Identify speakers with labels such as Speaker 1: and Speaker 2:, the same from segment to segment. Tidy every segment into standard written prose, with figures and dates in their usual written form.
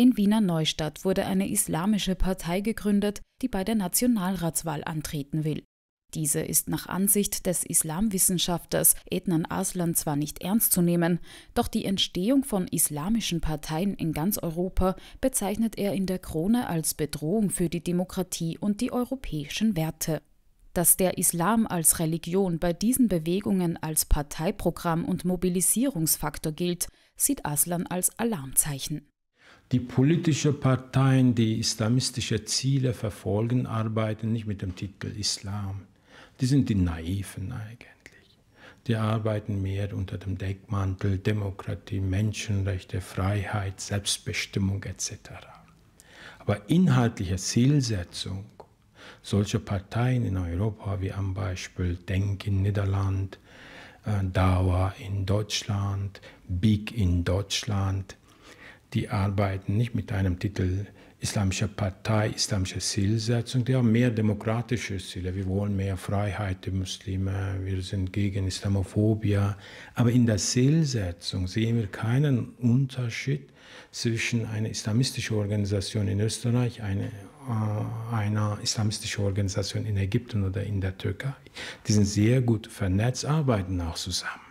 Speaker 1: In Wiener Neustadt wurde eine islamische Partei gegründet, die bei der Nationalratswahl antreten will. Diese ist nach Ansicht des Islamwissenschaftlers Ednan Arslan zwar nicht ernst zu nehmen, doch die Entstehung von islamischen Parteien in ganz Europa bezeichnet er in der Krone als Bedrohung für die Demokratie und die europäischen Werte. Dass der Islam als Religion bei diesen Bewegungen als Parteiprogramm und Mobilisierungsfaktor gilt, sieht Arslan als Alarmzeichen.
Speaker 2: Die politischen Parteien, die islamistische Ziele verfolgen, arbeiten nicht mit dem Titel Islam. Die sind die Naiven eigentlich. Die arbeiten mehr unter dem Deckmantel Demokratie, Menschenrechte, Freiheit, Selbstbestimmung etc. Aber inhaltliche Zielsetzung solcher Parteien in Europa, wie am Beispiel Denk in Niederland, Dawa in Deutschland, BIG in Deutschland, die arbeiten nicht mit einem Titel Islamische Partei, islamische Zielsetzung, die haben mehr demokratische Ziele. Wir wollen mehr Freiheit der Muslime, wir sind gegen Islamophobie. Aber in der Zielsetzung sehen wir keinen Unterschied zwischen einer islamistischen Organisation in Österreich, einer islamistischen Organisation in Ägypten oder in der Türkei. Die sind sehr gut vernetzt, arbeiten auch zusammen.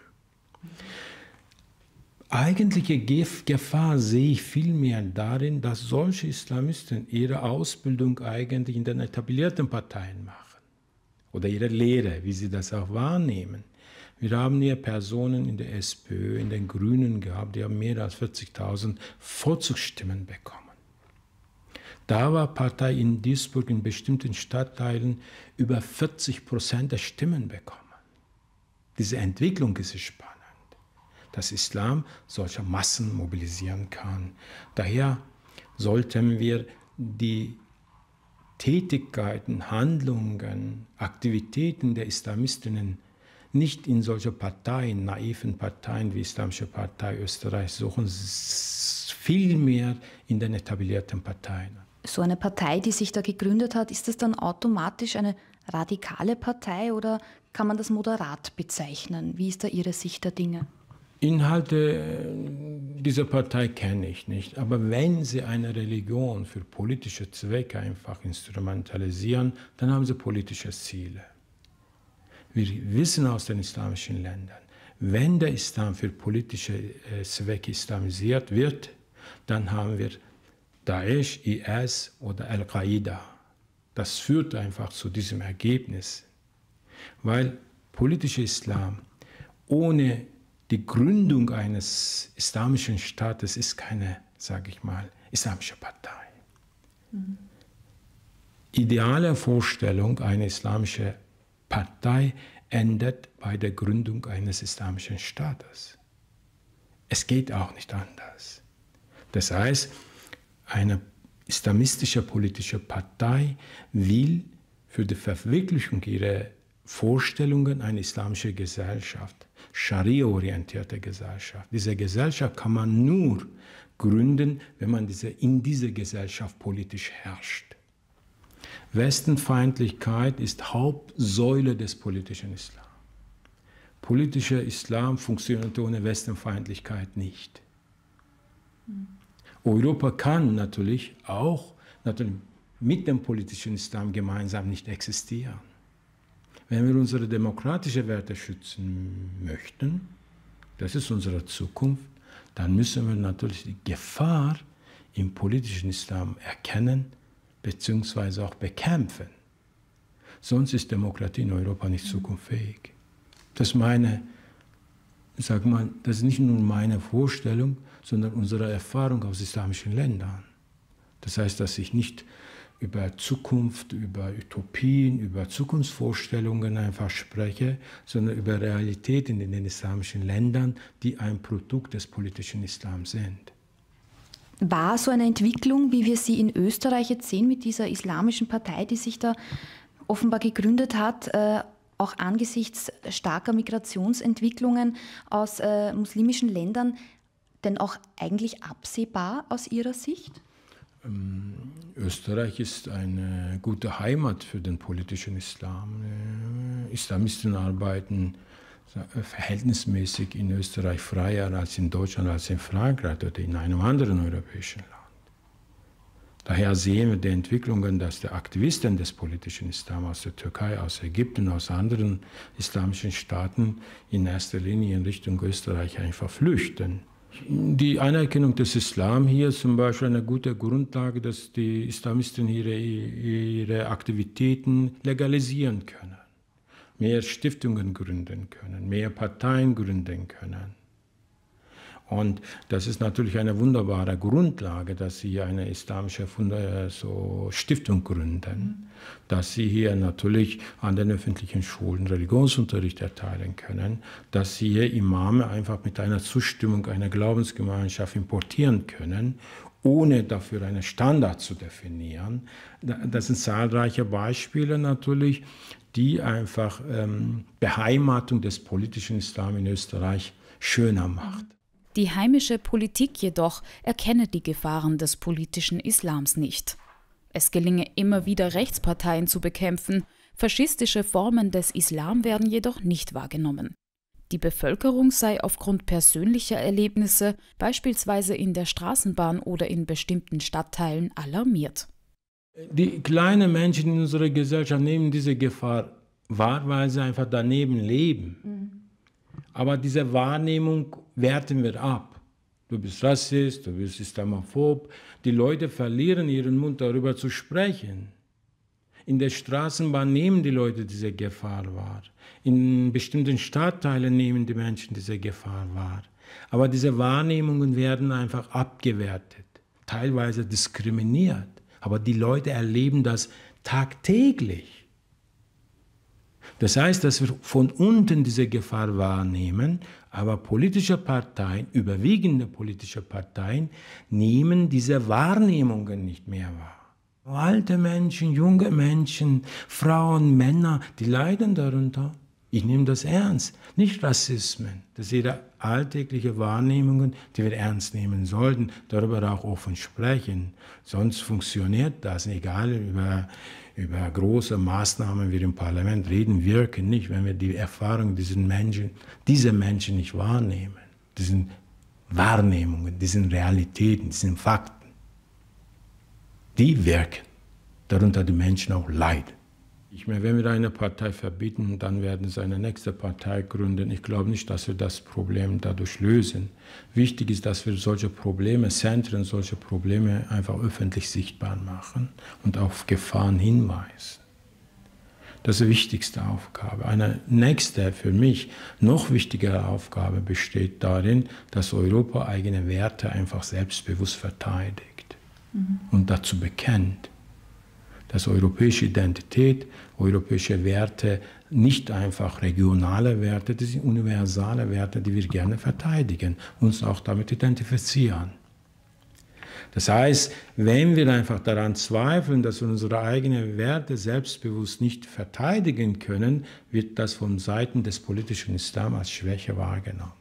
Speaker 2: Eigentliche Gefahr sehe ich vielmehr darin, dass solche Islamisten ihre Ausbildung eigentlich in den etablierten Parteien machen. Oder ihre Lehre, wie sie das auch wahrnehmen. Wir haben hier Personen in der SPÖ, in den Grünen gehabt, die haben mehr als 40.000 Vorzugsstimmen bekommen. Da war Partei in Duisburg in bestimmten Stadtteilen über 40% der Stimmen bekommen. Diese Entwicklung ist spannend. Dass Islam solche Massen mobilisieren kann. Daher sollten wir die Tätigkeiten, Handlungen, Aktivitäten der Islamistinnen nicht in solche Parteien, naiven Parteien wie Islamische Partei Österreich suchen, vielmehr in den etablierten Parteien.
Speaker 3: So eine Partei, die sich da gegründet hat, ist das dann automatisch eine radikale Partei oder kann man das moderat bezeichnen? Wie ist da Ihre Sicht der Dinge?
Speaker 2: Inhalte dieser Partei kenne ich nicht, aber wenn sie eine Religion für politische Zwecke einfach instrumentalisieren, dann haben sie politische Ziele. Wir wissen aus den islamischen Ländern, wenn der Islam für politische Zwecke islamisiert wird, dann haben wir Daesh, IS oder Al-Qaida. Das führt einfach zu diesem Ergebnis, weil politischer Islam ohne die Gründung eines islamischen Staates ist keine, sage ich mal, islamische Partei. Ideale Vorstellung einer islamischen Partei endet bei der Gründung eines islamischen Staates. Es geht auch nicht anders. Das heißt, eine islamistische politische Partei will für die Verwirklichung ihrer Vorstellungen eine islamische Gesellschaft, Scharia-orientierte Gesellschaft. Diese Gesellschaft kann man nur gründen, wenn man in dieser Gesellschaft politisch herrscht. Westenfeindlichkeit ist Hauptsäule des politischen Islam. Politischer Islam funktioniert ohne Westenfeindlichkeit nicht. Europa kann natürlich auch mit dem politischen Islam gemeinsam nicht existieren. Wenn wir unsere demokratischen Werte schützen möchten, das ist unsere Zukunft, dann müssen wir natürlich die Gefahr im politischen Islam erkennen bzw. auch bekämpfen. Sonst ist Demokratie in Europa nicht zukunftsfähig. Das ist nicht nur meine Vorstellung, sondern unsere Erfahrung aus islamischen Ländern. Das heißt, dass ich nicht über Zukunft, über Utopien, über Zukunftsvorstellungen einfach spreche, sondern über Realitäten in den islamischen Ländern, die ein Produkt des politischen Islams sind.
Speaker 3: War so eine Entwicklung, wie wir sie in Österreich jetzt sehen, mit dieser islamischen Partei, die sich da offenbar gegründet hat, auch angesichts starker Migrationsentwicklungen aus muslimischen Ländern, denn auch eigentlich absehbar aus Ihrer Sicht?
Speaker 2: Österreich ist eine gute Heimat für den politischen Islam. Islamisten arbeiten verhältnismäßig in Österreich freier als in Deutschland, als in Frankreich oder in einem anderen europäischen Land. Daher sehen wir die Entwicklungen, dass die Aktivisten des politischen Islam aus der Türkei, aus Ägypten, aus anderen islamischen Staaten in erster Linie in Richtung Österreich einfach flüchten. Die Anerkennung des Islam hier ist zum Beispiel eine gute Grundlage, dass die Islamisten ihre Aktivitäten legalisieren können, mehr Stiftungen gründen können, mehr Parteien gründen können. Und das ist natürlich eine wunderbare Grundlage, dass Sie eine islamische Stiftung gründen, dass Sie hier natürlich an den öffentlichen Schulen Religionsunterricht erteilen können, dass Sie hier Imame einfach mit einer Zustimmung einer Glaubensgemeinschaft importieren können, ohne dafür einen Standard zu definieren. Das sind zahlreiche Beispiele natürlich, die einfach Beheimatung des politischen Islam in Österreich schöner macht.
Speaker 1: Die heimische Politik jedoch erkenne die Gefahren des politischen Islams nicht. Es gelinge immer wieder, Rechtsparteien zu bekämpfen, faschistische Formen des Islam werden jedoch nicht wahrgenommen. Die Bevölkerung sei aufgrund persönlicher Erlebnisse, beispielsweise in der Straßenbahn oder in bestimmten Stadtteilen, alarmiert.
Speaker 2: Die kleinen Menschen in unserer Gesellschaft nehmen diese Gefahr wahr, weil sie einfach daneben leben. Aber diese Wahrnehmung werten wir ab. Du bist Rassist, du bist Islamophob. Die Leute verlieren ihren Mund, darüber zu sprechen. In der Straßenbahn nehmen die Leute diese Gefahr wahr. In bestimmten Stadtteilen nehmen die Menschen diese Gefahr wahr. Aber diese Wahrnehmungen werden einfach abgewertet, teilweise diskriminiert. Aber die Leute erleben das tagtäglich. Das heißt, dass wir von unten diese Gefahr wahrnehmen, aber politische Parteien, überwiegende politische Parteien, nehmen diese Wahrnehmungen nicht mehr wahr. Alte Menschen, junge Menschen, Frauen, Männer, die leiden darunter. Ich nehme das ernst, nicht Rassismen. Das sind ihre alltägliche Wahrnehmungen, die wir ernst nehmen sollten, darüber auch offen sprechen. Sonst funktioniert das, egal über große Maßnahmen wie im Parlament reden, wirken nicht, wenn wir die Erfahrung dieser Menschen nicht wahrnehmen. Das sind Wahrnehmungen, das sind Realitäten, das sind Fakten. Die wirken, darunter die Menschen auch leiden. Wenn wir eine Partei verbieten, dann werden sie eine nächste Partei gründen. Ich glaube nicht, dass wir das Problem dadurch lösen. Wichtig ist, dass wir solche Probleme, Zentren, solche Probleme einfach öffentlich sichtbar machen und auf Gefahren hinweisen. Das ist die wichtigste Aufgabe. Eine nächste, für mich noch wichtigere Aufgabe besteht darin, dass Europa eigene Werte einfach selbstbewusst verteidigt und dazu bekennt. Dass europäische Identität, europäische Werte nicht einfach regionale Werte, das sind universale Werte, die wir gerne verteidigen, uns auch damit identifizieren. Das heißt, wenn wir einfach daran zweifeln, dass wir unsere eigenen Werte selbstbewusst nicht verteidigen können, wird das von Seiten des politischen Islam als Schwäche wahrgenommen.